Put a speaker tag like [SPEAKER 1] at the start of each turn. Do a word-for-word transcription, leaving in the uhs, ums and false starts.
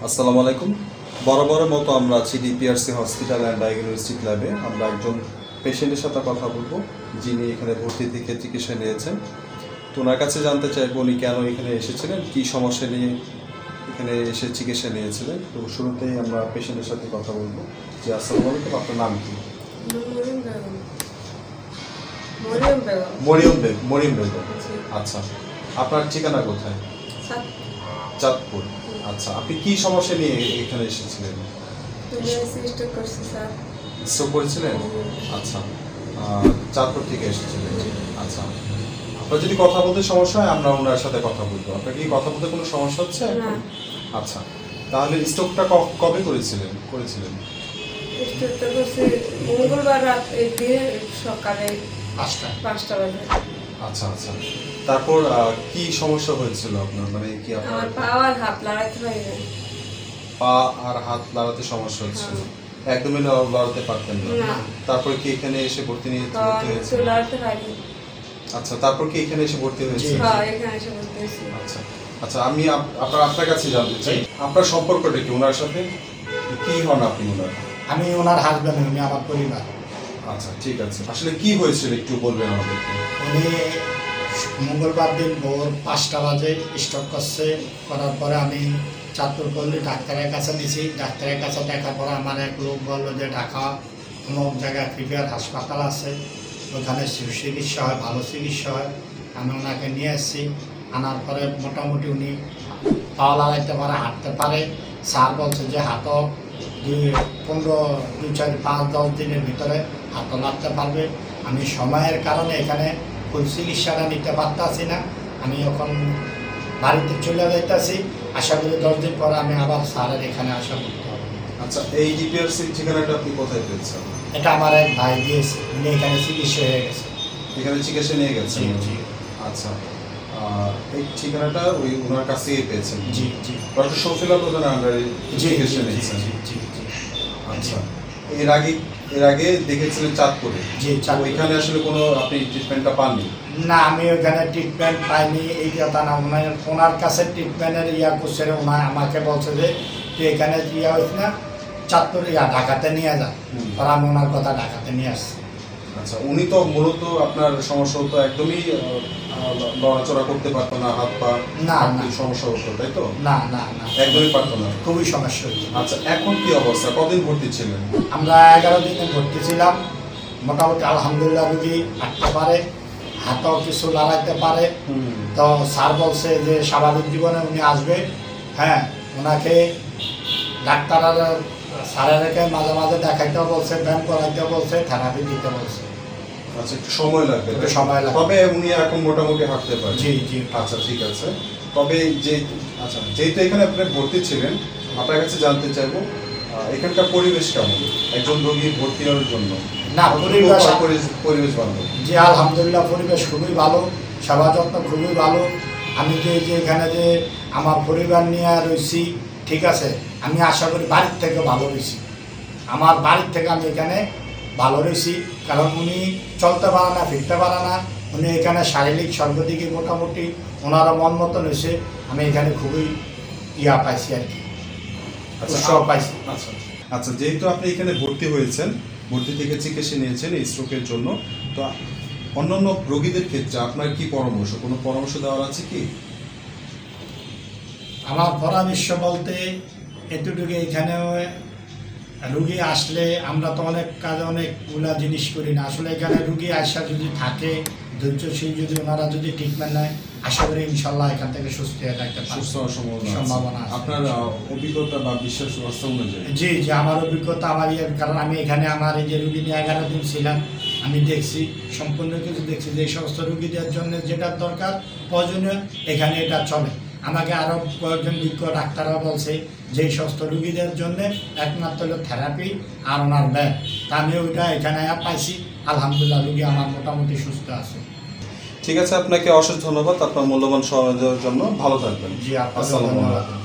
[SPEAKER 1] আসসালামু আলাইকুম। বরাবরের মতো আমরা আছি ডিপিআরসি হসপিটাল অ্যান্ড ডায়াগনস্টিক ল্যাবে। আমরা একজন পেশেন্টের সাথে কথা বলবো যিনি এখানে ভর্তি থেকে চিকিৎসা নিয়েছেন। তো ওনার কাছে জানতে চাইবো উনি কেন এখানে এসেছিলেন, কী সমস্যা নিয়ে এখানে এসে চিকিৎসা নিয়েছিলেন। তো শুরুতেই আমরা পেশেন্টের সাথে কথা বলবো। যে আসসালামু আলাইকুম, আপনার নাম কি? মরিয়ম বেগম। মরিয়ম বেগম, আচ্ছা। আপনার ঠিকানা কোথায়? চাঁদপুর। আচ্ছা, আপনি কি সমস্যা নিয়ে এখানে এসেছিলেন? স্ট্রোক করেছিলেন? আচ্ছা, চাঁদপুর থেকে এসেছিলেন। আচ্ছা, আপনার যদি কথা বলতে সমস্যা হয় আমরা ওনার সাথে কথা বলবো। আপনার কি কথা বলতে কোনো সমস্যা হচ্ছে? আচ্ছা, তাহলে স্ট্রোকটা কবে করেছিলেন করেছিলেন
[SPEAKER 2] মঙ্গলবার রাত সকালে পাঁচটা পাঁচটা বাজে।
[SPEAKER 1] আচ্ছা আচ্ছা, তারপর কি সমস্যা হয়েছিল আপনার? মানে কি আপনার
[SPEAKER 2] পা আর হাত লাগাতে পারি না।
[SPEAKER 1] পা আর হাত লাগাতে সমস্যা হচ্ছিল, একদমই লড়াতে পারতেন না? তারপর কি এখানে এসে ভর্তি নিয়ে ভর্তি হয়েছে?
[SPEAKER 2] লড়াতে পারি।
[SPEAKER 1] আচ্ছা, তারপর কি এখানে এসে ভর্তি হয়েছে?
[SPEAKER 2] হ্যাঁ, এখানে এসে ভর্তি হয়েছি।
[SPEAKER 1] আচ্ছা আচ্ছা, আমি আপনার আপনার কাছে জানতে চাই আপনার সম্পর্কটা কি ওনার সাথে? কি হন আপনি ওনার?
[SPEAKER 3] আমি ওনার হাজব্যান্ড, উনি আমার পরিবার।
[SPEAKER 1] আচ্ছা, ঠিক আছে। আসলে কি হয়েছিল একটু বলবেন আমাদেরকে?
[SPEAKER 3] উনি মঙ্গলবার দিন ভোর পাঁচটা বাজে স্ট্রোক করছে। করার পরে আমি চাঁদপুর পল্লী ডাক্তারের কাছে নিয়েছি। ডাক্তারের কাছে দেখার পরে আমার এক লোক বললো যে ঢাকা কোনো জায়গায় প্রিপেয়ার হাসপাতাল আছে, ওখানে চিকিৎসা হয়, ভালো চিকিৎসা হয়। আমি ওনাকে নিয়ে এসেছি। আনার পরে মোটামুটি উনি পা লাগাইতে পারে, হাঁটতে পারে। স্যার বলছে যে হাতও দুই পনেরো দুই চার পাঁচ দশ দিনের ভিতরে হাতও লাগতে পারবে। আমি সময়ের কারণে এখানে ফুল চিকিৎসাটা নিতে পারতেছি না। আমি এখন বাড়িতে চলে যাইতেছি। আশা করি দশ দিন পরে আমি আবার স্যারের এখানে আসা করতে হবে।
[SPEAKER 1] আচ্ছা, এই ডিপিআরসি ঠিকানাটা আপনি কোথায় পেয়েছেন?
[SPEAKER 3] এটা আমার এক ভাই দিয়েছে, উনি এখানে চিকিৎসা হয়ে গেছে।
[SPEAKER 1] এখানে চিকিৎসা নিয়ে গেছেন? আচ্ছা, এই ঠিকানাটা ওই ওনার কাছ থেকে পেয়েছেন?
[SPEAKER 3] জি জি।
[SPEAKER 1] ডক্টর শফিলা প্রধান আন্ডারে চিকিৎসা নিয়েছেন?
[SPEAKER 3] জি জি।
[SPEAKER 1] আচ্ছা, এর আগে এর আগে দেখেছিলেন চাঁদপুরে?
[SPEAKER 3] জি,
[SPEAKER 1] ওইখানে আসলে কোনো আপনি ট্রিটমেন্টটা পাননি?
[SPEAKER 3] না, আমি ওইখানে ট্রিটমেন্ট পাইনি এই কথা না। ওনার ওনার কাছে ট্রিটমেন্টের ইয়া করছে, ওনার আমাকে বলছে যে তুই এখানে ইয়া হয়েছে না, চাঁদপুর ইয়া ঢাকাতে নিয়ে যা। আর আমি ওনার কথা ঢাকাতে নিয়ে আসছি।
[SPEAKER 1] আচ্ছা, উনি তো মূলত আপনার সমস্যা হতো একদমই নড়াচড়া করতে পারতো না, হাত পা
[SPEAKER 3] না না
[SPEAKER 1] সমস্যা হতো, তাই তো?
[SPEAKER 3] না না না,
[SPEAKER 1] একদমই পারতো না,
[SPEAKER 3] খুবই সমস্যা হতো।
[SPEAKER 1] আচ্ছা, এখন কি অবস্থা? কদিন ভর্তি ছিলেন?
[SPEAKER 3] আমরা এগারো দিনে ভর্তি ছিলাম। মোটামুটি আলহামদুলিল্লাহ রুগী হাঁটতে পারে, হাতও কিছু লড়াইতে পারে। তো স্যার বলছে যে স্বাভাবিক জীবনে উনি আসবে। হ্যাঁ, ওনাকে ডাক্তার স্যারেরকে মাঝে মাঝে দেখাইতেও বলছে, ব্যায়াম করাইতেও বলছে, থেরাপি দিতে বলছে।
[SPEAKER 1] আচ্ছা, একটু সময় লাগবে।
[SPEAKER 3] একটু সময় লাগবে,
[SPEAKER 1] তবে উনি এখন মোটামুটি হাঁটতে পারেন?
[SPEAKER 3] জি জি।
[SPEAKER 1] আচ্ছা, ঠিক আছে। তবে যে আচ্ছা যেহেতু এখানে আপনি ভর্তি ছিলেন, আপনার কাছে জানতে চাইবো এখানকার পরিবেশ কেমন একজন রোগী ভর্তি হওয়ার জন্য?
[SPEAKER 3] না, পরিবেশ
[SPEAKER 1] পরিবেশ বান্ধব?
[SPEAKER 3] জি আলহামদুলিল্লাহ, পরিবেশ খুবই ভালো, সেবা যত্ন খুবই ভালো। আমি যে যে এখানে যে আমার পরিবার নিয়ে রয়েছি, ঠিক আছে, আমি আশা করি বাড়ির থেকে ভালো রয়েছি। আমার বাড়ির থেকে আমি এখানে ভালো রয়েছি, কারণ উনি চলতে পারে না, ফিরতে পারে না। উনি এখানে শারীরিক সর্বদিকে মোটামুটি ওনারা মন মতন হয়েছে। আমি এখানে খুবই ইয়া পাইছি আর কি, উৎসাহ পাইছি।
[SPEAKER 1] আচ্ছা আচ্ছা, যেহেতু আপনি এখানে ভর্তি হয়েছেন, ভর্তি থেকে চিকিৎসা নিয়েছেন এই স্ট্রোকের জন্য, তো অন্যান্য রোগীদের ক্ষেত্রে আপনার কি পরামর্শ, কোনো পরামর্শ দেওয়ার আছে কি?
[SPEAKER 3] আমার পরামর্শ বলতে এতটুকু, এখানে রুগী আসলে আমরা তো অনেক কাজে অনেকগুলা জিনিস করি না। আসলে এখানে রুগী আসা যদি থাকে, ধৈর্যশীল যদি ওনারা যদি ট্রিটমেন্ট নেয়, আশা করি ইনশাল্লাহ এখান থেকে সুস্থ হয়ে থাকতে
[SPEAKER 1] সুস্থ হওয়ার
[SPEAKER 3] সম্ভাবনা আছে।
[SPEAKER 1] আপনার অভিজ্ঞতা বা বিশ্বাস অনুযায়ী?
[SPEAKER 3] জি জি, আমার অভিজ্ঞতা আমার ইয়ে, কারণ আমি এখানে আমার এই যে রুগী নিয়ে এগারো দিন ছিলাম, আমি দেখছি সম্পূর্ণ কিছু দেখছি যে এই সমস্ত রুগীদের জন্য যেটা দরকার প্রয়োজনীয় এখানে এটা চলে। আমাকে আরও কয়েকজন বিজ্ঞ ডাক্তাররা বলছে যে এই সমস্ত রুগীদের জন্য একমাত্র হলো থেরাপি আর ওনার ব্যায়াম। তা আমি ওইটা এখানে পাইছি, আলহামদুলিল্লাহ রুগী আমার মোটামুটি সুস্থ আছে।
[SPEAKER 1] ঠিক আছে, আপনাকে অশেষ ধন্যবাদ আপনার মূল্যবান সময় দেওয়ার জন্য। ভালো থাকবেন।
[SPEAKER 3] জি, আপনাকে ধন্যবাদ।